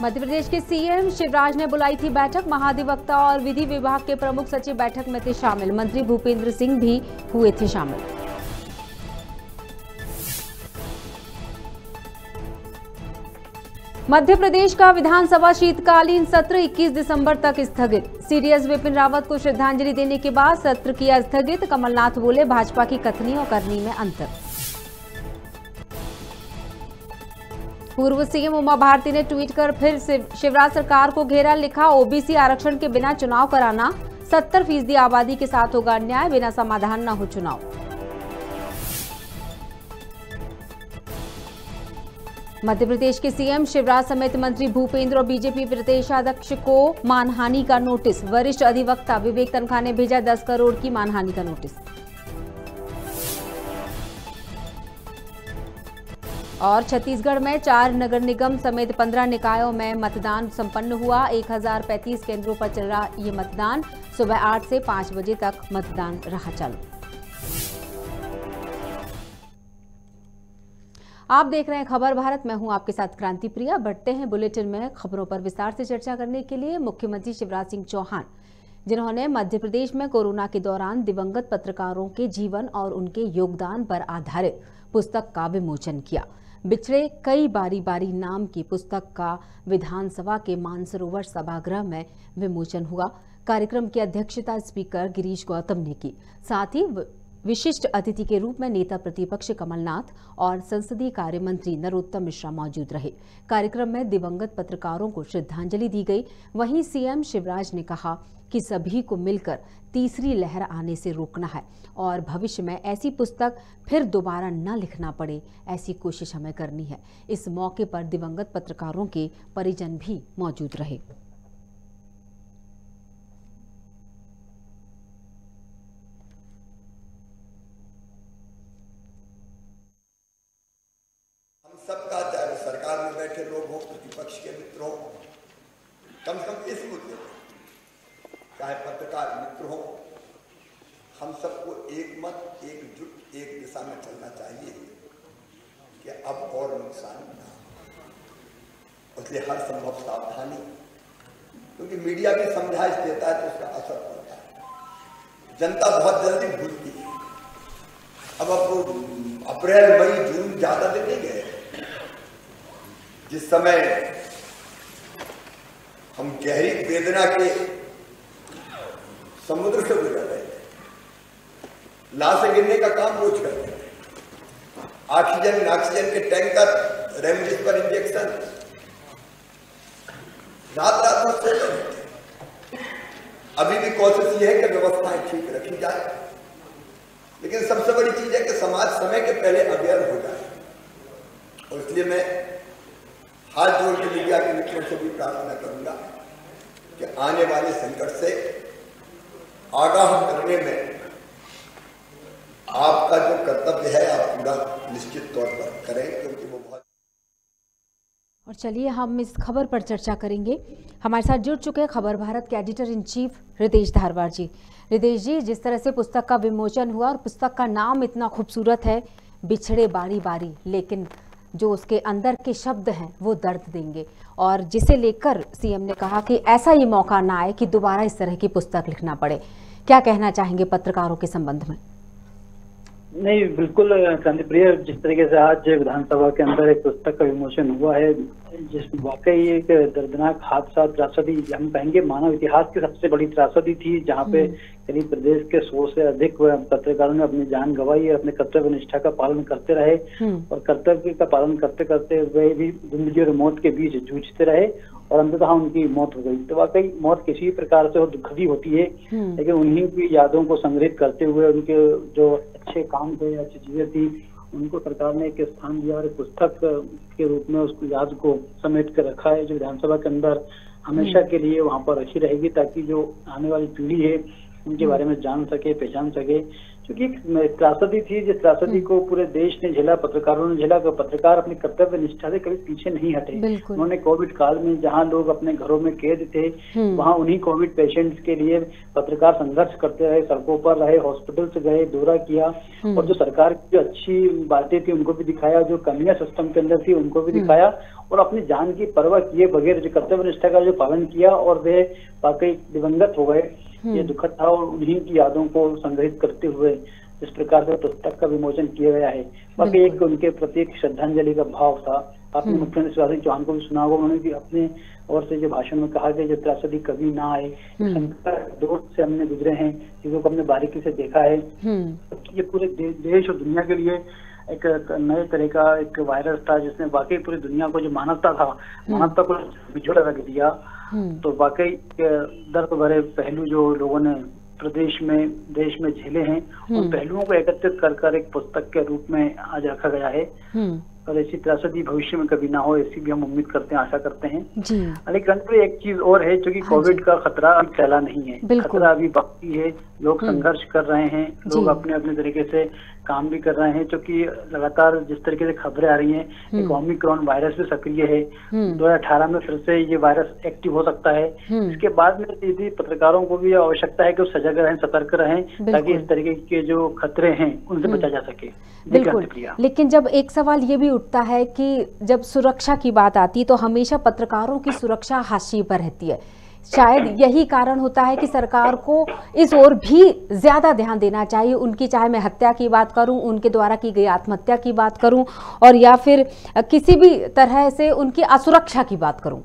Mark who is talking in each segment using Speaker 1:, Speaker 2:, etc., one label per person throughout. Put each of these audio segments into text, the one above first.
Speaker 1: मध्य प्रदेश के सीएम शिवराज ने बुलाई थी बैठक। महाधिवक्ता और विधि विभाग के प्रमुख सचिव बैठक में थे शामिल। मंत्री भूपेंद्र सिंह भी हुए थे शामिल। मध्य प्रदेश का विधानसभा शीतकालीन सत्र 21 दिसंबर तक स्थगित। सीडीएस विपिन रावत को श्रद्धांजलि देने के बाद सत्र किया स्थगित। कमलनाथ बोले, भाजपा की कथनी और करनी में अंतर। पूर्व सीएम उमा भारती ने ट्वीट कर फिर शिवराज सरकार को घेरा। लिखा, ओबीसी आरक्षण के बिना चुनाव कराना, 70% आबादी के साथ होगा अन्याय, बिना समाधान न हो चुनाव। मध्य प्रदेश के सीएम शिवराज समेत मंत्री भूपेंद्र और बीजेपी प्रदेशाध्यक्ष को मानहानि का नोटिस। वरिष्ठ अधिवक्ता विवेक तनखा ने भेजा 10 करोड़ की मानहानि का नोटिस। और छत्तीसगढ़ में 4 नगर निगम समेत 15 निकायों में मतदान संपन्न हुआ। 1035 केंद्रों पर चल रहा ये मतदान। सुबह 8 से 5 बजे तक मतदान रहा चालू। आप देख रहे हैं खबर भारत। मैं हूं आपके साथ क्रांति प्रिया। बढ़ते हैं बुलेटिन में। खबरों पर विस्तार से चर्चा करने के लिए मुख्यमंत्री शिवराज सिंह चौहान, जिन्होंने मध्य प्रदेश में कोरोना के दौरान दिवंगत पत्रकारों के जीवन और उनके योगदान पर आधारित पुस्तक का विमोचन किया। बिछड़े कई बारी बारी नाम की पुस्तक का विधानसभा के मानसरोवर सभागृह में विमोचन हुआ। कार्यक्रम की अध्यक्षता स्पीकर गिरीश गौतम ने की। साथ ही विशिष्ट अतिथि के रूप में नेता प्रतिपक्ष कमलनाथ और संसदीय कार्य मंत्री नरोत्तम मिश्रा मौजूद रहे। कार्यक्रम में दिवंगत पत्रकारों को श्रद्धांजलि दी गई। वहीं सीएम शिवराज ने कहा कि सभी को मिलकर तीसरी लहर आने से रोकना है और भविष्य में ऐसी पुस्तक फिर दोबारा न लिखना पड़े, ऐसी कोशिश हमें करनी है। इस मौके पर दिवंगत पत्रकारों के परिजन भी मौजूद रहे।
Speaker 2: सबका, चाहे सरकार में बैठे लोग हो, प्रतिपक्ष के मित्र हो, कम से कम इस मुद्दे पर, चाहे पत्रकार मित्र हो, हम सबको एक मत, एकजुट, एक दिशा में चलना चाहिए कि अब और नुकसान ना हो। इसलिए हर संभव सावधानी, क्योंकि मीडिया भी समझाइश देता है तो उसका असर पड़ता है। जनता बहुत जल्दी भूलती है। अब अप्रैल, मई, जून ज्यादा दिन नहीं गए जिस समय हम गहरी वेदना के समुद्र से गुजर रहे थे। लाशें गिरने का काम रोज करते थे। ऑक्सीजन के टैंकर, रेमडेसिविर इंजेक्शन, रात रात में सोते रहते। अभी भी कोशिश ये है कि व्यवस्थाएं ठीक रखी जाए, लेकिन सबसे बड़ी चीज है कि समाज समय के पहले अवेयर हो जाए। और इसलिए मैं हाथ जोड़ के मीडिया के मित्रों से भी प्रार्थना करूंगा कि आने वाले संकट से आगाह करने में आपका जो कर्तव्य है आप पूरा निश्चित तौर पर करें, क्योंकि वो बहुत।
Speaker 1: और चलिए हम इस खबर पर चर्चा करेंगे। हमारे साथ जुड़ चुके हैं खबर भारत के editor in chief Ritesh Dharwad ji. Ritesh ji, जिस तरह से पुस्तक का विमोचन हुआ और पुस्तक का नाम इतना खूबसूरत है, बिछड़े बारी बारी, लेकिन जो उसके अंदर के शब्द हैं वो दर्द देंगे, और जिसे लेकर सीएम ने कहा कि ऐसा ये मौका ना आए कि दोबारा इस तरह की पुस्तक लिखना पड़े। क्या कहना चाहेंगे पत्रकारों के संबंध में?
Speaker 3: नहीं, बिल्कुल क्रांति प्रिय, जिस तरीके से आज विधानसभा के अंदर एक पुस्तक का विमोचन हुआ है, जिस वाकई एक दर्दनाक हादसा, त्रासदी, हम कहेंगे मानव इतिहास की सबसे बड़ी त्रासदी थी, जहाँ पे करीब प्रदेश के 100 से अधिक पत्रकारों ने अपनी जान गंवाई है। अपने कर्तव्य निष्ठा का पालन करते रहे और कर्तव्य का पालन करते करते वे भी जिंदगी और मौत के बीच जूझते रहे और अंततः उनकी मौत हो गई। तो वाकई मौत किसी प्रकार से दुखदी होती है, लेकिन उन्हीं की यादों को संग्रहित करते हुए उनके जो अच्छे काम थे, अच्छी चीजें थी, उनको सरकार ने एक स्थान दिया और पुस्तक के रूप में उसको याद को समेट कर रखा है, जो विधानसभा के अंदर हमेशा के लिए वहां पर रखी रहेगी, ताकि जो आने वाली पीढ़ी है उनके बारे में जान सके, पहचान सके क्योंकि एक त्रासदी थी, जिस त्रासदी को पूरे देश ने झेला, पत्रकारों ने झेला। पत्रकार अपनी कर्तव्य निष्ठा से कभी पीछे नहीं हटे। उन्होंने कोविड काल में जहां लोग अपने घरों में कैद थे, वहां उन्हीं कोविड पेशेंट्स के लिए पत्रकार संघर्ष करते रहे, सड़कों पर रहे, हॉस्पिटल से गए, दौरा किया और जो सरकार की जो अच्छी बातें थी उनको भी दिखाया, जो कमियां सिस्टम के अंदर थी उनको भी दिखाया और अपनी जान की परवाह किए बगैर जो कर्तव्य निष्ठा का जो पालन किया और वे वाकई दिवंगत हो गए। ये दुखद था और उन्हीं की यादों को संग्रहित करते हुए इस प्रकार से पुस्तक का विमोचन किया गया है। बाकी एक उनके प्रति एक श्रद्धांजलि का भाव था। आपने मुख्यमंत्री शिवराज सिंह चौहान को भी सुना होगा, उन्होंने भी अपने ओर से जो भाषण में कहा कि जो त्रासदी कभी ना आए, दोस्त से हमने गुजरे हैं, चीजों को हमने बारीकी से देखा है। ये पूरे देश और दुनिया के लिए एक नए तरह का एक वायरस था जिसने वाकई पूरी दुनिया को जो मानवता था, मानवता को बिछोड़ा रख दिया। तो वाकई दर्द भरे पहलू जो लोगों ने प्रदेश में, देश में झेले हैं, उन पहलुओं को एकत्रित कर एक पुस्तक के रूप में आज रखा गया है। और ऐसी त्रासदी भविष्य में कभी ना हो, ऐसी भी हम उम्मीद करते हैं, आशा करते हैं। लेकिन एक चीज और है, जो कि कोविड का खतरा अभी फैला नहीं है, खतरा अभी बाकी है। लोग संघर्ष कर रहे हैं, लोग अपने अपने तरीके से काम भी कर रहे हैं, क्योंकि लगातार जिस तरीके से खबरें आ रही हैं, एक ओमिक्रॉन वायरस भी सक्रिय है। 2018 में फिर से ये वायरस एक्टिव हो सकता है। इसके बाद में यदि पत्रकारों को भी आवश्यकता है कि वो सजग रहें, सतर्क रहें, ताकि इस तरीके के जो खतरे हैं उनसे बचा जा सके।
Speaker 1: बिल्कुल। लेकिन जब एक सवाल ये भी उठता है कि जब सुरक्षा की बात आती है तो हमेशा पत्रकारों की सुरक्षा हाशिए पर रहती है। शायद यही कारण होता है कि सरकार को इस ओर भी ज्यादा ध्यान देना चाहिए। उनकी, चाहे मैं हत्या की बात करूं, उनके द्वारा की गई आत्महत्या की बात करूं, और या फिर किसी भी तरह से उनकी असुरक्षा की बात करूं।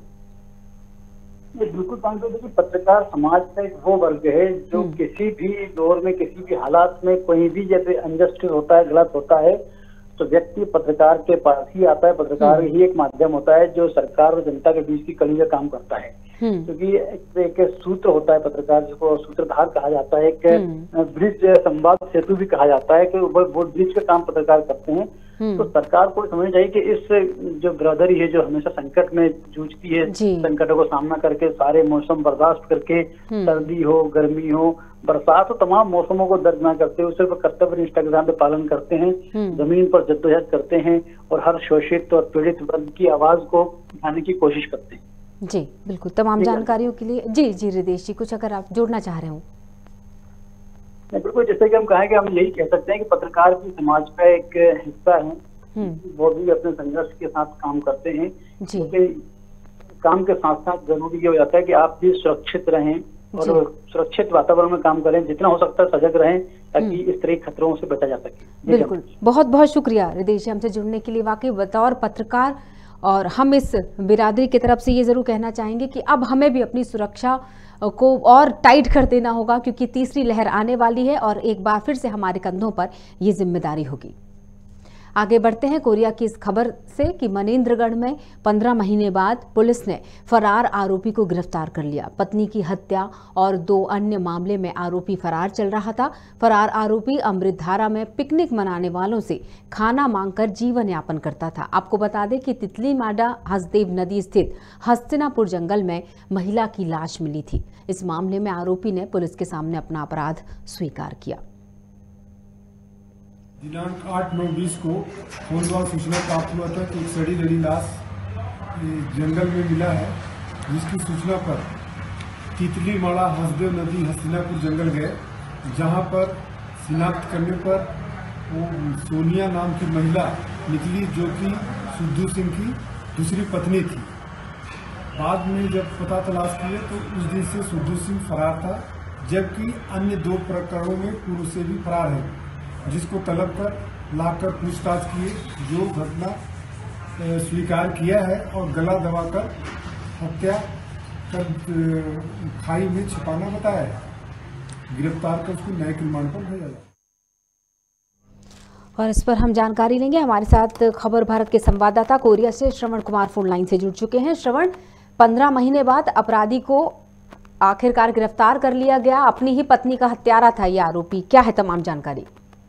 Speaker 3: बिल्कुल, देखिए पत्रकार समाज का एक वो वर्ग है जो किसी भी दौर में, किसी भी हालात में, कोई भी जैसे अनजस्टिस होता है, गलत होता है, तो व्यक्ति पत्रकार के पास ही आता है। पत्रकार ही एक माध्यम होता है जो सरकार और जनता के बीच की कड़ी का काम करता है। क्योंकि एक सूत्र होता है पत्रकार, जिसको सूत्रधार कहा जाता है, एक ब्रिज, संवाद सेतु भी कहा जाता है, कि वो ब्रिज का काम पत्रकार करते हैं। तो सरकार को समझना चाहिए कि इस जो बिरादरी है, जो हमेशा संकट में जूझती है, संकटों को सामना करके, सारे मौसम बर्दाश्त करके, सर्दी हो, गर्मी हो, बरसात हो, तमाम मौसमों को दर्दनाक करते हुए सिर्फ कर्तव्य निष्ठा के साथ पालन करते हैं, जमीन पर जद्दोजहद करते हैं और हर शोषित और पीड़ित वर्ग की आवाज को उठाने की कोशिश करते हैं।
Speaker 1: जी बिल्कुल, तमाम जानकारियों के लिए जी रिदेश जी, कुछ अगर आप जोड़ना चाह रहे हो।
Speaker 3: बिल्कुल, जैसे कि हम कहें कि हम यही कह सकते हैं कि पत्रकार भी समाज का एक हिस्सा है, वो भी अपने संघर्ष के साथ काम करते हैं। क्योंकि काम के साथ साथ जरूरी ये हो जाता है कि आप भी सुरक्षित रहें और सुरक्षित वातावरण में काम करें, जितना हो सकता है सजग रहें, ताकि इस तरह खतरों से बचा जा सके।
Speaker 1: बिल्कुल, बहुत बहुत शुक्रिया रिदेश जी हमसे जुड़ने के लिए। वाकई बतौर पत्रकार और हम इस बिरादरी की तरफ से ये जरूर कहना चाहेंगे कि अब हमें भी अपनी सुरक्षा को और टाइट कर देना होगा, क्योंकि तीसरी लहर आने वाली है और एक बार फिर से हमारे कंधों पर ये जिम्मेदारी होगी। आगे बढ़ते हैं कोरिया की इस खबर से कि मनेंद्रगढ़ में 15 महीने बाद पुलिस ने फरार आरोपी को गिरफ्तार कर लिया। पत्नी की हत्या और 2 अन्य मामले में आरोपी फरार चल रहा था। फरार आरोपी अमृतधारा में पिकनिक मनाने वालों से खाना मांगकर जीवन यापन करता था। आपको बता दें कि तितली माडा हसदेव नदी स्थित हस्तिनापुर जंगल में महिला की लाश मिली थी। इस मामले में आरोपी ने पुलिस के सामने अपना अपराध स्वीकार किया।
Speaker 4: दिनांक 8/9/20 को फोनवार सूचना प्राप्त हुआ था कि एक सड़ी गली लाश जंगल में मिला है, जिसकी सूचना पर तितली माड़ा हसदेव नदी हस्तिनापुर जंगल गए, जहां पर शिनाख्त करने पर वो सोनिया नाम की महिला निकली, जो कि सुद्धू सिंह की दूसरी पत्नी थी। बाद में जब पता तलाश किए तो उस दिन से सुद्धू सिंह फरार था, जबकि अन्य 2 प्रकरणों में पूर्व से भी फरार है, जिसको तलब कर लाकर पूछताछ किए, जो घटना स्वीकार किया है और गला दबाकर हत्या कर खाई में छिपाना बताया है। गिरफ्तार कर उसको न्यायिक रिमांड पर भेजा जाए।
Speaker 1: और इस पर हम जानकारी लेंगे। हमारे साथ खबर भारत के संवाददाता कोरिया से श्रवण कुमार फोन लाइन से जुड़ चुके हैं। श्रवण, 15 महीने बाद अपराधी को आखिरकार गिरफ्तार कर लिया गया। अपनी ही पत्नी का हत्यारा था ये आरोपी, क्या है तमाम जानकारी?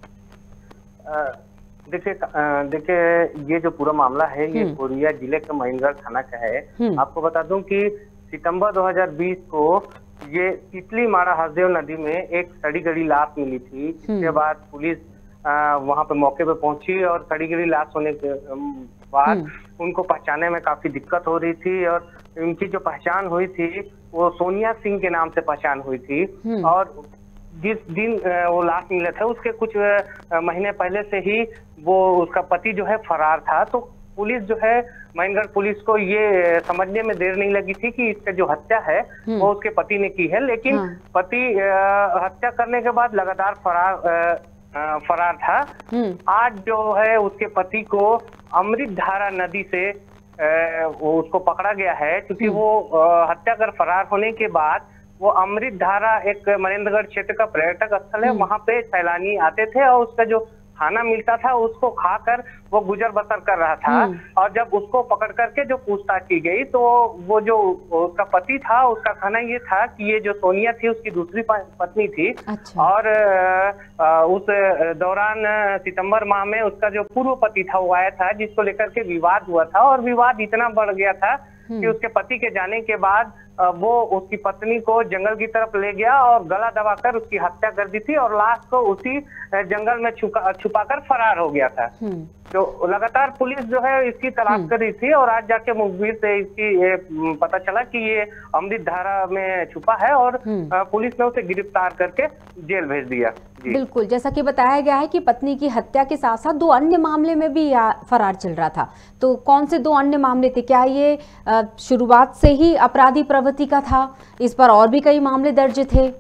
Speaker 5: देखिए ये जो पूरा मामला है ये कोरिया जिले के महेंद्रगढ़ थाना का है। आपको बता दूं कि सितंबर 2020 को ये तितली माड़ा हसदेव नदी में एक सड़ी गली लाश मिली थी। इसके बाद पुलिस वहां पे मौके पे पहुंची और सड़ी गली लाश होने के बाद उनको पहचानने में काफी दिक्कत हो रही थी और उनकी जो पहचान हुई थी वो सोनिया सिंह के नाम से पहचान हुई थी। और जिस दिन वो लाश मिले थे उसके कुछ महीने पहले से ही वो उसका पति जो है फरार था। तो पुलिस जो है महेंद्रगढ़ पुलिस को ये समझने में देर नहीं लगी थी कि इसका जो हत्या है वो उसके पति ने की है, लेकिन पति हत्या करने के बाद लगातार फरार था। आज जो है उसके पति को अमृतधारा नदी से वो उसको पकड़ा गया है, क्योंकि वो हत्या कर फरार होने के बाद वो अमृतधारा एक महेंद्रगढ़ क्षेत्र का पर्यटक स्थल है, वहां पे सैलानी आते थे और उसका जो खाना मिलता था उसको खाकर वो गुजर बसर कर रहा था। और जब उसको पकड़ करके जो पूछताछ की गई तो वो जो उसका पति था उसका कहना ये था कि ये जो सोनिया थी उसकी दूसरी पत्नी थी। अच्छा। और उस दौरान सितंबर माह में उसका जो पूर्व पति था वो आया था, जिसको लेकर के विवाद हुआ था और विवाद इतना बढ़ गया था कि उसके पति के जाने के बाद वो उसकी पत्नी को जंगल की तरफ ले गया और गला दबाकर उसकी हत्या कर दी थी और लाश को उसी जंगल में छुपाकर फरार हो गया था। तो लगातार पुलिस जो है इसकी तलाश कर रही थी और आज जाके मुखबिर से इसकी पता चला कि ये अमृतधारा में छुपा है और पुलिस ने उसे गिरफ्तार करके जेल भेज दिया।
Speaker 1: बिल्कुल, जैसा कि बताया गया है कि पत्नी की हत्या के साथ साथ 2 अन्य मामले में भी फरार चल रहा था। तो कौन से 2 अन्य मामले थे? क्या ये शुरुआत से ही अपराधी प्रवृत्ति का था? इस पर और भी कई मामले दर्ज थे?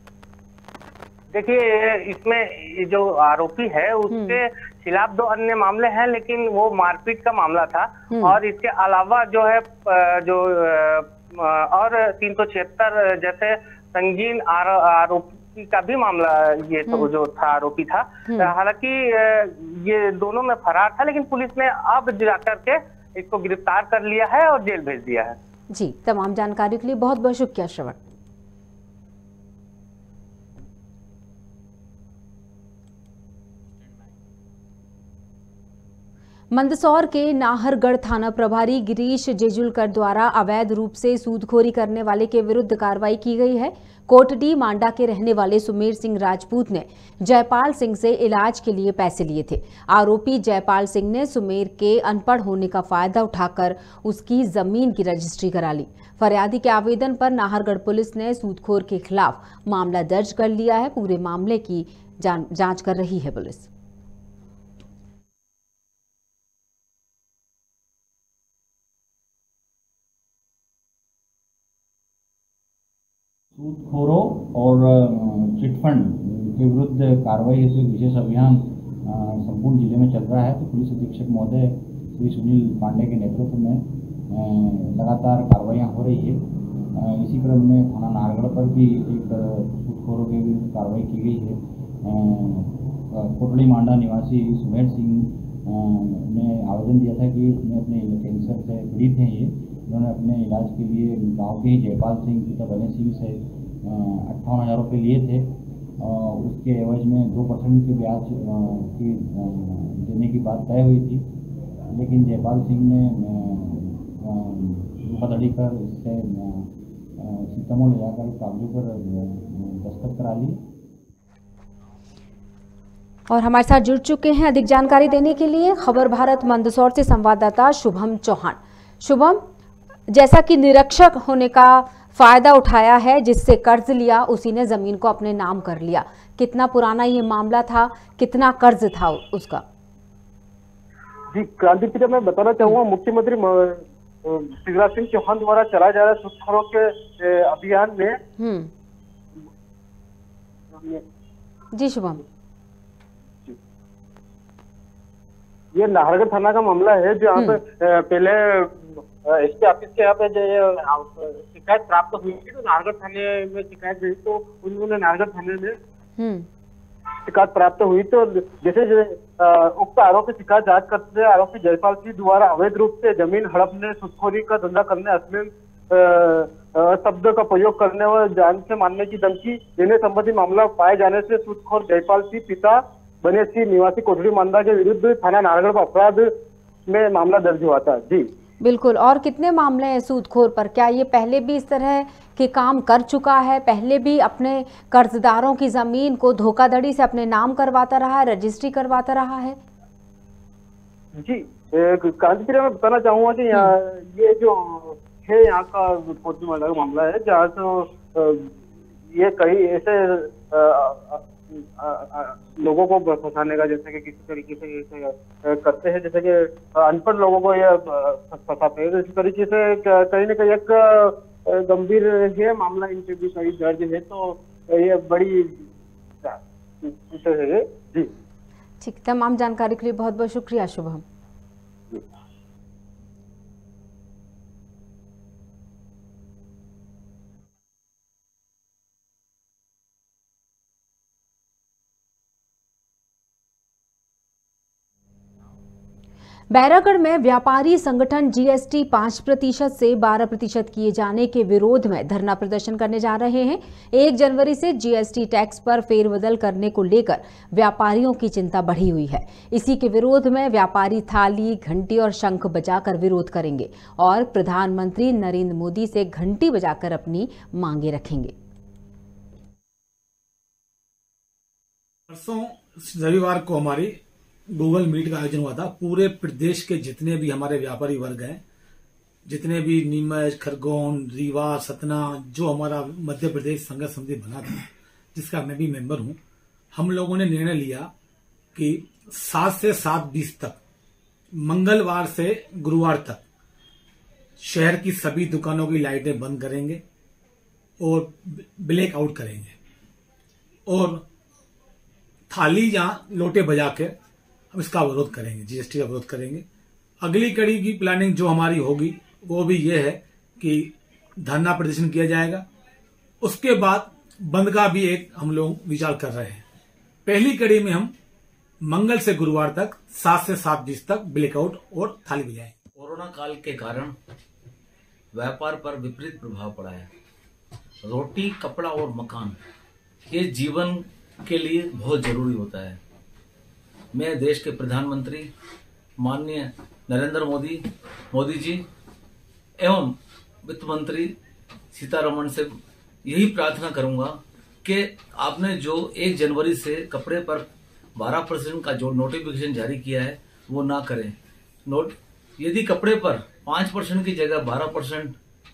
Speaker 5: देखिए, इसमें जो आरोपी है उसके खिलाफ 2 अन्य मामले हैं, लेकिन वो मारपीट का मामला था। और इसके अलावा जो है जो और 376 जैसे संगीन आरोपी का भी मामला ये तो जो था आरोपी था। हालांकि ये दोनों में फरार था, लेकिन पुलिस ने अब जाकर के इसको गिरफ्तार कर लिया है और जेल भेज दिया है।
Speaker 1: जी, तमाम जानकारी के लिए बहुत बहुत शुक्रिया श्रवण। मंदसौर के नाहरगढ़ थाना प्रभारी गिरीश जेजुलकर द्वारा अवैध रूप से सूदखोरी करने वाले के विरुद्ध कार्रवाई की गई है। कोटडी मांडा के रहने वाले सुमेर सिंह राजपूत ने जयपाल सिंह से इलाज के लिए पैसे लिए थे। आरोपी जयपाल सिंह ने सुमेर के अनपढ़ होने का फायदा उठाकर उसकी जमीन की रजिस्ट्री करा ली। फरियादी के आवेदन पर नाहरगढ़ पुलिस ने सूदखोर के खिलाफ मामला दर्ज कर लिया है। पूरे मामले की जांच कर रही है पुलिस।
Speaker 6: सूदखोरों और चिटफंड के विरुद्ध कार्रवाई हेतु एक विशेष अभियान संपूर्ण जिले में चल रहा है। तो पुलिस अधीक्षक महोदय श्री सुनील पांडे के नेतृत्व में लगातार कार्रवाइयाँ हो रही है। इसी क्रम में थाना नाहरगढ़ पर भी एक सूदखोरों के विरुद्ध कार्रवाई की गई है। कोटड़ी मांडा निवासी सुमेर सिंह ने आवेदन दिया था कि उसने अपने कैंसर से पीड़ित हैं। ये उन्होंने अपने इलाज के लिए गांव के ही जयपाल सिंह पिता बने सिंह से 58,000 रुपये लिए थे। उसके एवज में 2% के ब्याज की देने की बात तय हुई थी, लेकिन जयपाल सिंह ने धोखाधड़ी कर इससे सीतामढ़ी ले जाकर कागजों पर दस्तखत करा लिए।
Speaker 1: और हमारे साथ जुड़ चुके हैं अधिक जानकारी देने के लिए खबर भारत मंदसौर से संवाददाता शुभम चौहान। शुभम, जैसा कि निरीक्षक होने का फायदा उठाया है, जिससे कर्ज लिया उसी ने जमीन को अपने नाम कर लिया। कितना पुराना ये मामला था, कितना कर्ज था उसका?
Speaker 7: जी क्रांति प्रिया, मैं बताना चाहूंगा मुख्यमंत्री शिवराज सिंह चौहान द्वारा चलाए जा रहे सूदखोरों के अभियान में
Speaker 1: जी शुभम,
Speaker 7: ये नाहरगढ़ थाना का मामला है जो यहाँ पे पहले एसपी ऑफिस के यहाँ पे जो शिकायत प्राप्त हुई थी, तो नाहरगढ़ थाने में शिकायत गई तो उन्होंने नाहरगढ़ थाने में शिकायत प्राप्त हुई। तो जैसे उक्त आरोपी शिकायत जांच करते आरोपी जयपाल सिंह द्वारा अवैध रूप से जमीन हड़पने, सूदखोरी का धंधा करने, अश्लील शब्द का प्रयोग करने व जान से मारने की धमकी देने संबंधी मामला पाए जाने से सूदखोर जयपाल सिंह पिता बने सिंह निवासी कोटड़ी मांडा के विरुद्ध थाना नाहरगढ़ पर अपराध में मामला दर्ज हुआ था। जी
Speaker 1: बिल्कुल। और कितने मामले हैं सूदखोर पर? क्या ये पहले भी इस तरह के काम कर चुका है? पहले भी अपने कर्जदारों की जमीन को धोखाधड़ी से अपने नाम करवाता रहा है, रजिस्ट्री करवाता रहा है?
Speaker 7: जी, कांचीपुरा में बताना चाहूंगा कि यहाँ ये जो है यहाँ का कोतवाली का मामला है, जहाँ तो ये कई ऐसे लोगों को फंसाने का, जैसे कि किसी तरीके से करते हैं, जैसे कि अनपढ़ लोगों को ये फंसाते हैं। इस तरीके से कहीं ना कहीं एक गंभीर है मामला, इनसे भी कई दर्ज है, तो ये बड़ी है। जी
Speaker 1: ठीक, तमाम जानकारी के लिए बहुत बहुत शुक्रिया शुभम। बैरागढ़ में व्यापारी संगठन जीएसटी 5% से 12% किए जाने के विरोध में धरना प्रदर्शन करने जा रहे हैं। 1 जनवरी से जीएसटी टैक्स पर फेरबदल करने को लेकर व्यापारियों की चिंता बढ़ी हुई है। इसी के विरोध में व्यापारी थाली, घंटी और शंख बजाकर विरोध करेंगे और प्रधानमंत्री नरेंद्र मोदी से घंटी बजाकर अपनी मांगे रखेंगे।
Speaker 8: परसों रविवार को हमारी गूगल मीट का आयोजन हुआ था। पूरे प्रदेश के जितने भी हमारे व्यापारी वर्ग हैं, जितने भी नीमच, खरगोन, रीवा, सतना, जो हमारा मध्य प्रदेश संघर्ष समिति बना था, जिसका मैं भी मेंबर हूं, हम लोगों ने निर्णय लिया कि 7 से 7:20 तक, मंगलवार से गुरुवार तक शहर की सभी दुकानों की लाइटें बंद करेंगे और ब्लैक आउट करेंगे और थाली या लोटे बजा के हम इसका विरोध करेंगे, जीएसटी का विरोध करेंगे। अगली कड़ी की प्लानिंग जो हमारी होगी वो भी ये है कि धरना प्रदर्शन किया जाएगा। उसके बाद बंद का भी एक हम लोग विचार कर रहे हैं। पहली कड़ी में हम मंगल से गुरुवार तक 7 से 7:20 तक ब्लैकआउट और थाली बजाएंगे।
Speaker 9: कोरोना काल के कारण व्यापार पर विपरीत प्रभाव पड़ा है। रोटी, कपड़ा और मकान ये जीवन के लिए बहुत जरूरी होता है। मैं देश के प्रधानमंत्री माननीय नरेंद्र मोदी जी एवं वित्त मंत्री सीतारमण से यही प्रार्थना करूंगा कि आपने जो 1 जनवरी से कपड़े पर 12% का जो नोटिफिकेशन जारी किया है वो ना करें। यदि कपड़े पर 5% की जगह 12%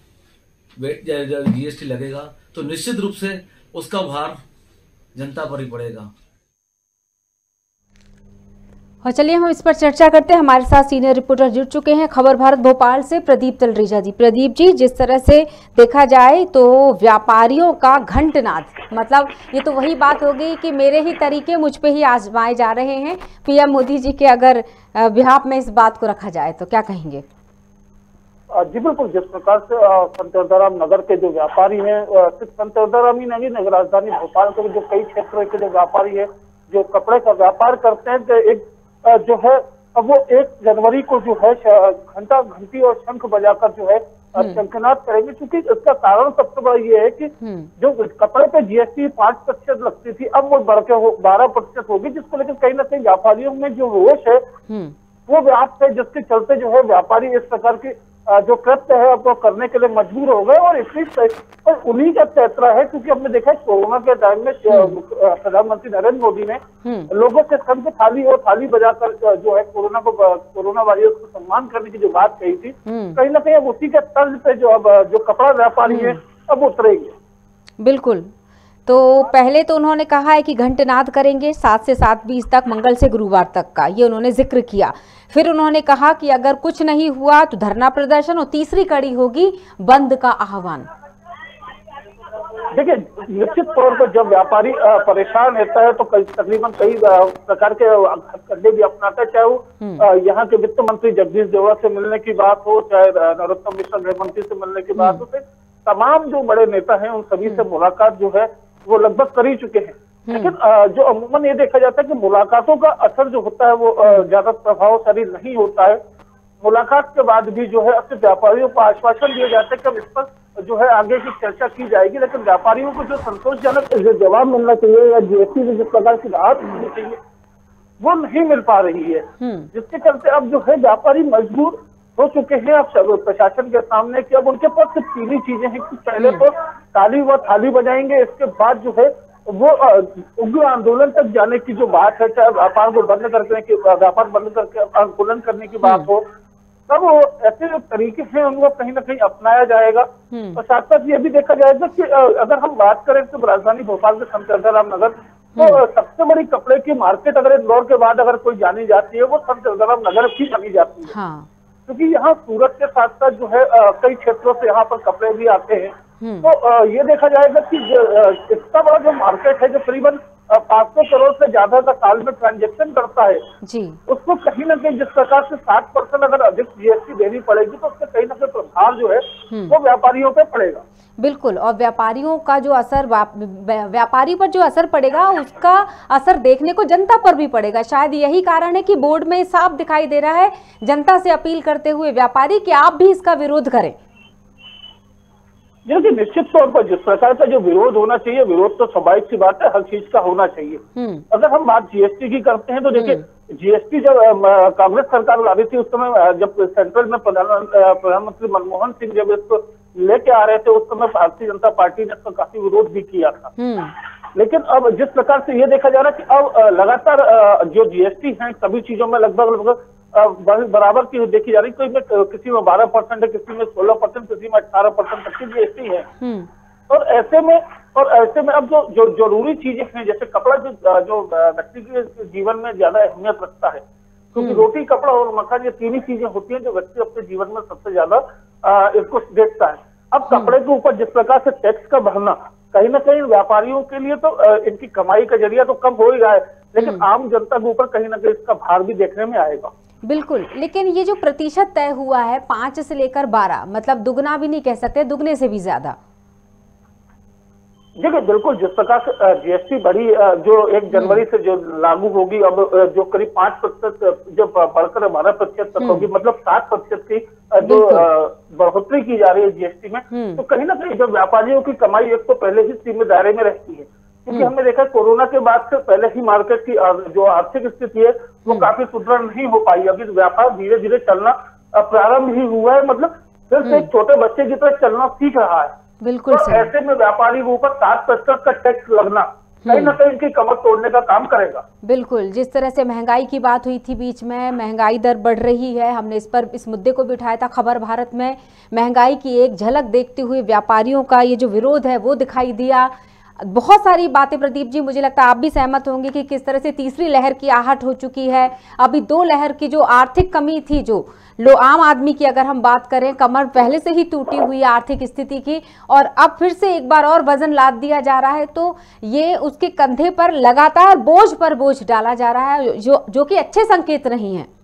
Speaker 9: जीएसटी लगेगा तो निश्चित रूप से उसका भार जनता पर ही पड़ेगा।
Speaker 1: और चलिए हम इस पर चर्चा करते हैं। हमारे साथ सीनियर रिपोर्टर जुड़ चुके हैं खबर भारत भोपाल से प्रदीप तलरेजा जी। प्रदीप जी, जिस तरह से देखा जाए तो व्यापारियों का घंटनाद, मतलब ये तो वही बात हो गई कि मेरे ही तरीके मुझ पे ही आजमाए जा रहे हैं। पीएम मोदी जी के अगर बिहाफ में इस बात को रखा जाए तो क्या कहेंगे?
Speaker 7: जी बिल्कुल, जिस प्रकार से संत योदाराम नगर के जो व्यापारी हैं, सिर्फ संत योदाराम ही नहीं, नगर राजधानी भोपाल के जो कई क्षेत्रों के जो व्यापारी है जो कपड़े का व्यापार करते हैं, तो एक जो है अब वो 1 जनवरी को जो है घंटी और शंख बजाकर जो है शंखनाद करेंगे। क्योंकि इसका कारण सबसे बड़ा ये है कि जो कपड़े पे जीएसटी 5% लगती थी, अब वो बढ़कर 12% होगी, जिसको लेकर कहीं ना कहीं व्यापारियों में जो रोष है वो व्याप्त है, जिसके चलते जो है व्यापारी इस प्रकार की जो कृत्य है अब वो करने के लिए मजबूर हो गए। और इसलिए और उन्हीं का चैतरा है, क्योंकि हमने देखा है कोरोना के टाइम में प्रधानमंत्री नरेंद्र मोदी ने लोगों के संग थाली और थाली बजाकर जो है कोरोना वॉरियर्स को सम्मान करने की जो बात कही थी, कहीं ना कहीं अब उसी के तर्ज पे जो अब जो कपड़ा व्यापारी है अब उतरेंगे।
Speaker 1: बिल्कुल, तो पहले तो उन्होंने कहा है कि घंटनाद करेंगे 7 से 7:20 तक, मंगल से गुरुवार तक का, ये उन्होंने जिक्र किया। फिर उन्होंने कहा कि अगर कुछ नहीं हुआ तो धरना प्रदर्शन, और तीसरी कड़ी होगी बंद का आह्वान।
Speaker 7: देखिए, निश्चित तौर पर जब व्यापारी परेशान रहता है तो तकरीबन कई प्रकार के हथकंडे भी अपनाता है, चाहे वो यहाँ के वित्त मंत्री जगदीश देवड़ा से मिलने की बात हो, चाहे नरोत्तम मिश्रा गृह मंत्री से मिलने की बात हो, फिर तमाम जो बड़े नेता हैं उन सभी से मुलाकात जो है वो लगभग कर ही चुके हैं। लेकिन जो अमूमन ये देखा जाता है कि मुलाकातों का असर जो होता है वो ज्यादा प्रभावशाली नहीं होता है। मुलाकात के बाद भी जो है अपने व्यापारियों को आश्वासन दिए जाते हैं कि इस पर जो है आगे की चर्चा की जाएगी, लेकिन व्यापारियों को जो संतोषजनक जवाब मिलना चाहिए या जीएसटी में जिस प्रकार की राहत मिलनी चाहिए वो नहीं मिल पा रही है, जिसके चलते अब जो है व्यापारी मजबूर हो चुके हैं अब सब प्रशासन के सामने कि अब उनके पास सिर्फ तीन ही चीजें हैं कि पहले तो ताली व थाली बजाएंगे, इसके बाद जो है वो उग्र आंदोलन तक जाने की जो बात है, चाहे व्यापार को बंद करने की, व्यापार बंद करके आंदोलन करने की बात हो, तब ऐसे जो तरीके हैं उनको कहीं ना कहीं अपनाया जाएगा। और साथ साथ ये भी देखा जाएगा कि अगर हम बात करें तो राजधानी भोपाल के संत चंद्राराम नगर, तो सबसे बड़ी कपड़े की मार्केट अगर इंदौर के बाद अगर कोई जानी जाती है वो संत चंद्राराम नगर की जानी जाती है। क्योंकि यहाँ सूरत के साथ साथ जो है कई क्षेत्रों से यहाँ पर कपड़े भी आते हैं। तो ये देखा जाएगा कि इतना बड़ा जो मार्केट है, जो करीबन 500 करोड़ से ज्यादा का साल में ट्रांजैक्शन करता है जी, उसको कहीं ना कहीं जिस प्रकार से 60% अगर अधिक जीएसटी देनी पड़ेगी तो उससे कहीं ना कहीं प्रभाव जो है वो व्यापारियों पे पड़ेगा।
Speaker 1: बिल्कुल, और व्यापारियों का जो असर, व्यापारी पर जो असर पड़ेगा उसका असर देखने को जनता पर भी पड़ेगा। शायद यही कारण है कि बोर्ड में साफ दिखाई दे रहा है जनता से अपील करते हुए व्यापारी कि आप भी इसका विरोध करें।
Speaker 7: देखिए, निश्चित तौर पर जिस प्रकार का जो विरोध होना चाहिए, विरोध तो स्वाभाविक सी बात है, हर चीज का होना चाहिए। अगर हम बात जीएसटी की करते हैं तो देखिए, जीएसटी जब कांग्रेस सरकार ला रही थी उस समय, जब सेंट्रल में प्रधानमंत्री मनमोहन सिंह जब इसको लेके आ रहे थे, उस समय भारतीय जनता पार्टी ने इसका काफी विरोध भी किया था। लेकिन अब जिस प्रकार से ये देखा जा रहा है कि अब लगातार जो जीएसटी है सभी चीजों में लगभग बराबर की देखी जा रही, कोई में किसी में 12% है, किसी में 16%, किसी में 18% तक की जीएसटी है। और ऐसे में अब जो जरूरी चीजें हैं, जैसे कपड़ा जो व्यक्ति के जीवन में ज्यादा अहमियत रखता है, क्योंकि रोटी, कपड़ा और मकान, ये तीन ही चीजें होती हैं जो व्यक्ति अपने जीवन में सबसे ज्यादा इसको देखता है। अब कपड़े के ऊपर जिस प्रकार से टैक्स का भरना, कहीं ना कहीं व्यापारियों के लिए तो इनकी कमाई का जरिया तो कम हो ही रहा है, लेकिन आम जनता के ऊपर कहीं ना कहीं इसका भार भी देखने में आएगा।
Speaker 1: बिल्कुल, लेकिन ये जो प्रतिशत तय हुआ है 5 से लेकर 12, मतलब दुगना भी नहीं कह सकते, दुगने से भी ज्यादा।
Speaker 7: देखिए, बिल्कुल जिस प्रकार से जीएसटी बढ़ी, जो 1 जनवरी से जो लागू होगी, अब जो करीब 5% जो बढ़कर 12% तक होगी, मतलब 7% की जो बढ़ोतरी की जा रही है जीएसटी में, तो कहीं ना कहीं जो व्यापारियों की कमाई एक तो पहले ही सीमित दायरे में रहती है। क्योंकि हमने देखा कोरोना के बाद से पहले ही मार्केट की जो आर्थिक स्थिति है वो काफी सुदृढ़ नहीं हो पाई। अभी व्यापार धीरे धीरे चलना प्रारंभ ही हुआ है, मतलब फिर से एक छोटे बच्चे की तरह चलना सीख रहा है।
Speaker 1: बिल्कुल।
Speaker 7: तो ऐसे में व्यापारी के ऊपर 7% का टैक्स लगना कहीं ना कहीं इनकी कमर तोड़ने का काम करेगा।
Speaker 1: बिल्कुल, जिस तरह से महंगाई की बात हुई थी बीच में, महंगाई दर बढ़ रही है, हमने इस मुद्दे को भी उठाया था खबर भारत में। महंगाई की एक झलक देखते हुए व्यापारियों का ये जो विरोध है वो दिखाई दिया। बहुत सारी बातें प्रदीप जी, मुझे लगता है आप भी सहमत होंगे कि किस तरह से तीसरी लहर की आहट हो चुकी है। अभी 2 लहर की जो आर्थिक कमी थी, जो आम आदमी की अगर हम बात करें, कमर पहले से ही टूटी हुई आर्थिक स्थिति की, और अब फिर से एक बार और वजन लाद दिया जा रहा है, तो ये उसके कंधे पर लगातार बोझ पर बोझ डाला जा रहा है, जो कि अच्छे संकेत नहीं है।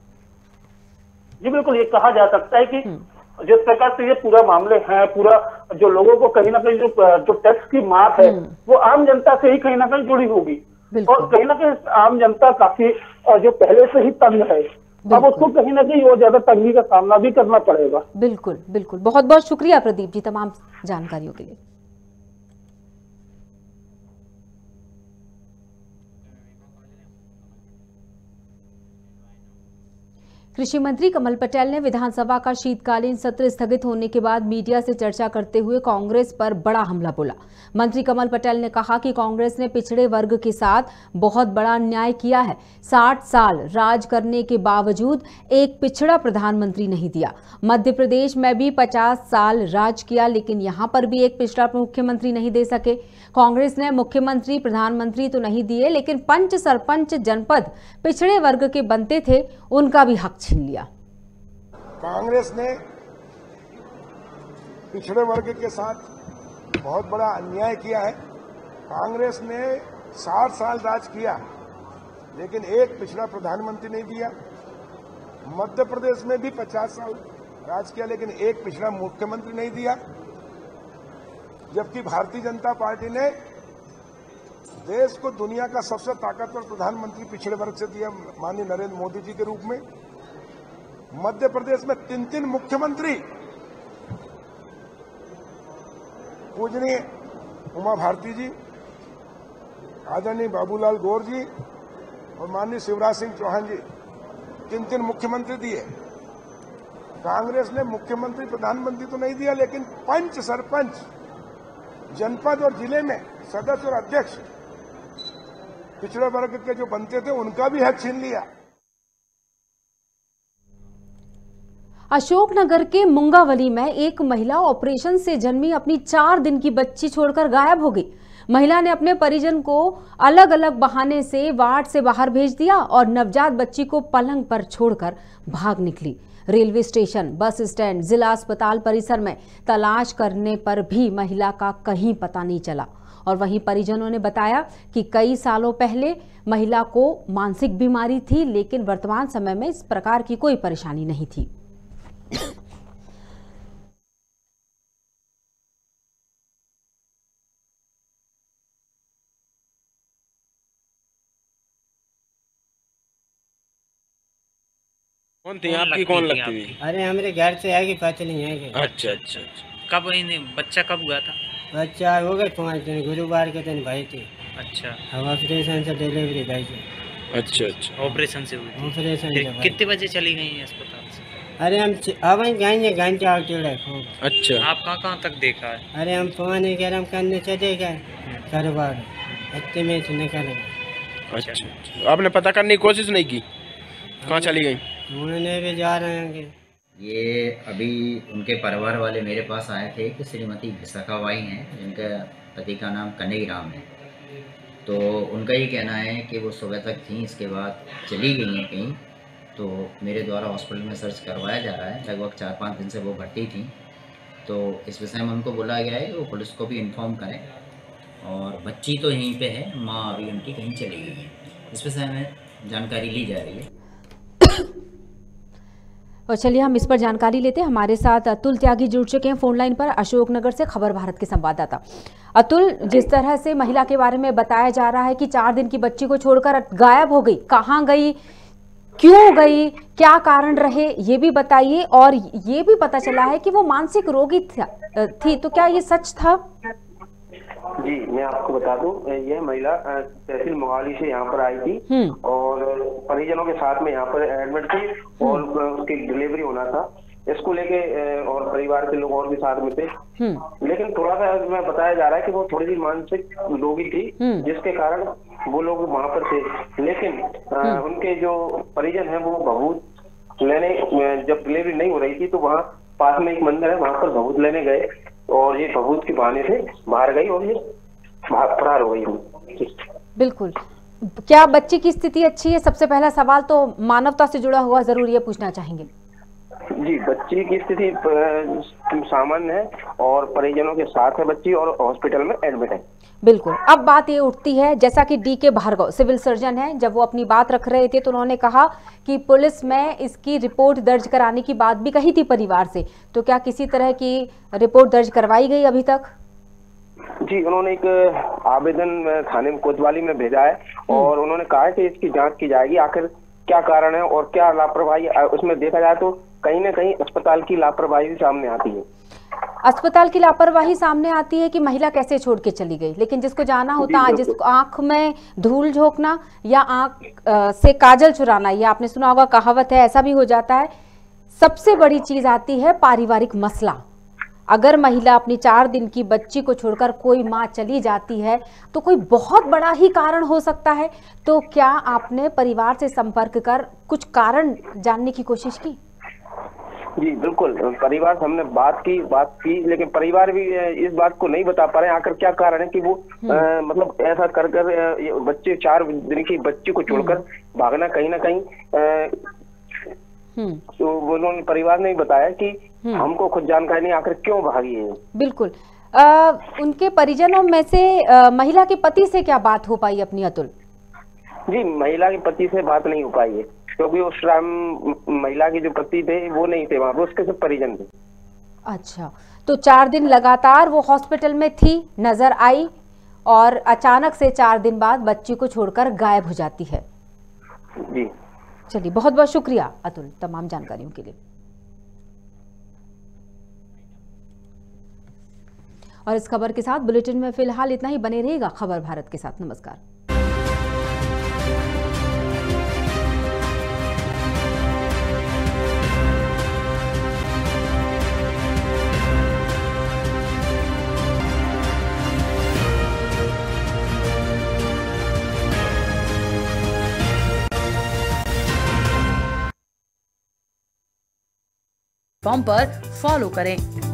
Speaker 7: जी बिल्कुल, ये कहा जा सकता है कि जिस प्रकार से ये पूरा मामले हैं, पूरा जो लोगों को कहीं ना कहीं जो टैक्स की मार है वो आम जनता से ही कहीं ना कहीं जुड़ी होगी, और कहीं ना कहीं आम जनता काफी जो पहले से ही तंग है, अब उसको कहीं ना कहीं वो ज्यादा तंगी का सामना भी करना पड़ेगा।
Speaker 1: बिल्कुल बिल्कुल, बहुत बहुत शुक्रिया प्रदीप जी तमाम जानकारियों के लिए। कृषि मंत्री कमल पटेल ने विधानसभा का शीतकालीन सत्र स्थगित होने के बाद मीडिया से चर्चा करते हुए कांग्रेस पर बड़ा हमला बोला। मंत्री कमल पटेल ने कहा कि कांग्रेस ने पिछड़े वर्ग के साथ बहुत बड़ा अन्याय किया है। 60 साल राज करने के बावजूद एक पिछड़ा प्रधानमंत्री नहीं दिया। मध्य प्रदेश में भी 50 साल राज किया, लेकिन यहां पर भी एक पिछड़ा मुख्यमंत्री नहीं दे सके। कांग्रेस ने मुख्यमंत्री प्रधानमंत्री तो नहीं दिए, लेकिन पंच सरपंच जनपद पिछड़े वर्ग के बनते थे, उनका भी हक छीन लिया।
Speaker 10: कांग्रेस ने पिछड़े वर्ग के साथ बहुत बड़ा अन्याय किया है। कांग्रेस ने 60 साल राज किया, लेकिन एक पिछड़ा प्रधानमंत्री नहीं दिया। मध्य प्रदेश में भी 50 साल राज किया, लेकिन एक पिछड़ा मुख्यमंत्री नहीं दिया। जबकि भारतीय जनता पार्टी ने देश को दुनिया का सबसे ताकतवर प्रधानमंत्री पिछड़े वर्ग से दिया, माननीय नरेंद्र मोदी जी के रूप में। मध्य प्रदेश में 3 मुख्यमंत्री, पूजनीय उमा भारती जी, आदरणीय बाबूलाल गौर जी और माननीय शिवराज सिंह चौहान जी, 3 मुख्यमंत्री दिए। कांग्रेस ने मुख्यमंत्री प्रधानमंत्री तो नहीं दिया, लेकिन पंच सरपंच जनपद और जिले में सदस्य और अध्यक्ष पिछड़े वर्ग के जो बनते थे उनका भी हक छीन लिया।
Speaker 1: अशोकनगर के मुंगावली में एक महिला ऑपरेशन से जन्मी अपनी 4 दिन की बच्ची छोड़कर गायब हो गई। महिला ने अपने परिजन को अलग अलग बहाने से वार्ड से बाहर भेज दिया और नवजात बच्ची को पलंग पर छोड़कर भाग निकली। रेलवे स्टेशन, बस स्टैंड, जिला अस्पताल परिसर में तलाश करने पर भी महिला का कहीं पता नहीं चला। और वहीं परिजनों ने बताया कि कई सालों पहले महिला को मानसिक बीमारी थी, लेकिन वर्तमान समय में इस प्रकार की कोई परेशानी नहीं थी।
Speaker 11: कौन थी आपकी, कौन लगती थी?
Speaker 12: अरे हमारे घर से आएगी, पता नहीं है।
Speaker 11: अच्छा अच्छा अच्छा।
Speaker 13: कब बच्चा कब हुआ था?
Speaker 12: बच्चा हो गए 5 दिन, गुरुवार के दिन भाई थे।
Speaker 13: अच्छा।
Speaker 12: हम ऑपरेशन से डिलीवरी भाई थे।
Speaker 11: अच्छा अच्छा।
Speaker 13: ऑपरेशन से हुई?
Speaker 12: ऑपरेशन से।
Speaker 13: कितने बजे चली गई अस्पताल से?
Speaker 12: अरे हम वहीं गए घंटा टेढ़ा।
Speaker 11: अच्छा।
Speaker 13: आप कहाँ तक देखा है?
Speaker 12: अरे हम पानी गर्म करने चले गए, सरवार इतने में से निकल गए।
Speaker 11: अच्छा। आपने पता करने की कोशिश नहीं की कहाँ चली गई?
Speaker 12: ढूंढने भी जा रहे हैं।
Speaker 14: ये अभी उनके परिवार वाले मेरे पास आए थे कि श्रीमती विशाखाबाई हैं, जिनका पति का नाम कन्हैयाराम है। तो उनका ये कहना है कि वो सुबह तक थी, इसके बाद चली गई हैं कहीं। तो मेरे द्वारा हॉस्पिटल में सर्च करवाया जा रहा है। लगभग 4-5 दिन से वो भर्ती थी। तो इस विषय में उनको बोला गया है कि वो पुलिस को भी इन्फॉर्म करें। और बच्ची तो यहीं पे है, माँ अभी उनकी कहीं चली गई है। इस विषय में जानकारी ली जा रही है।
Speaker 1: और चलिए हम इस पर जानकारी लेते हैं। हमारे साथ अतुल त्यागी जुड़ चुके हैं फोन लाइन पर, अशोकनगर से खबर भारत के संवाददाता। अतुल, जिस तरह से महिला के बारे में बताया जा रहा है कि 4 दिन की बच्ची को छोड़कर गायब हो गई, कहाँ गई, क्यों गई, क्या कारण रहे, ये भी बताइए। और ये भी पता चला है कि वो मानसिक रोगी थी, तो क्या ये सच था?
Speaker 7: जी मैं आपको बता दूं, यह महिला तहसील मोहाली से यहाँ पर आई थी और परिजनों के साथ में यहाँ पर एडमिट थी और उसकी डिलीवरी होना था। इसको लेके और परिवार के लोग और भी साथ में थे। लेकिन थोड़ा सा इसमें बताया जा रहा है कि वो थोड़ी सी मानसिक रोगी थी, जिसके कारण वो लोग वहाँ पर थे। लेकिन उनके जो परिजन है वो भभूत लेने, जब डिलीवरी नहीं हो रही थी तो वहाँ पास में एक मंदिर है, वहाँ पर भभूत लेने गए और ये भभूत के बहाने से बाहर गई और ये फरार हो गई।
Speaker 1: बिल्कुल। क्या बच्ची की स्थिति अच्छी है? सबसे पहला सवाल तो मानवता से जुड़ा हुआ जरूर ये पूछना चाहेंगे।
Speaker 7: जी बच्ची की स्थिति सामान्य है और परिजनों के साथ है बच्ची और हॉस्पिटल में एडमिट है।
Speaker 1: बिल्कुल। अब बात ये उठती है, जैसा कि डी.के. भार्गव सिविल सर्जन हैं, जब वो अपनी बात रख रहे थे तो उन्होंने कहा कि पुलिस में इसकी रिपोर्ट दर्ज कराने की बात भी कही थी परिवार से, तो क्या किसी तरह की रिपोर्ट दर्ज करवाई गई अभी तक?
Speaker 7: जी उन्होंने एक आवेदन थाने कोतवाली में भेजा है और उन्होंने कहा है कि इसकी जांच की जाएगी, आखिर क्या कारण है और क्या लापरवाही उसमें देखा जाए तो कहीं ना कहीं अस्पताल की लापरवाही सामने आती है।
Speaker 1: अस्पताल की लापरवाही सामने आती है कि महिला कैसे छोड़ के चली गई, लेकिन जिसको जाना होता है, जिसको आंख में धूल झोंकना या आंख से काजल चुराना, ये आपने सुना होगा, कहावत है, ऐसा भी हो जाता है। सबसे बड़ी चीज आती है पारिवारिक मसला। अगर महिला अपनी 4 दिन की बच्ची को छोड़कर कोई माँ चली जाती है तो कोई बहुत बड़ा ही कारण हो सकता है। तो क्या आपने परिवार से संपर्क कर कुछ कारण जानने की कोशिश की?
Speaker 7: जी बिल्कुल, परिवार से हमने बात की लेकिन परिवार भी इस बात को नहीं बता पा रहे आखिर क्या कारण है कि वो मतलब ऐसा कर बच्चे 4 दिन की बच्ची को छोड़कर भागना कहीं ना कहीं। तो उन्होंने परिवार ने बताया कि हमको खुद जानकारी नहीं आखिर क्यों भागी है।
Speaker 1: बिल्कुल। उनके परिजनों में से महिला के पति से क्या बात हो पाई अपनी अतुल?
Speaker 7: जी महिला के पति से बात नहीं हो पाई है क्योंकि उस टाइम महिला के जो पति थे वो नहीं थे वहाँ पर, उसके सब परिजन थे।
Speaker 1: अच्छा, तो 4 दिन लगातार वो हॉस्पिटल में थी, नजर आई और अचानक से 4 दिन बाद बच्ची को छोड़कर गायब हो जाती है।
Speaker 7: जी
Speaker 1: चलिए, बहुत बहुत शुक्रिया अतुल तमाम जानकारियों के लिए। और इस खबर के साथ बुलेटिन में फिलहाल इतना ही। बने रहिएगा खबर भारत के साथ। नमस्कार।
Speaker 15: फॉर्म पर फॉलो करें।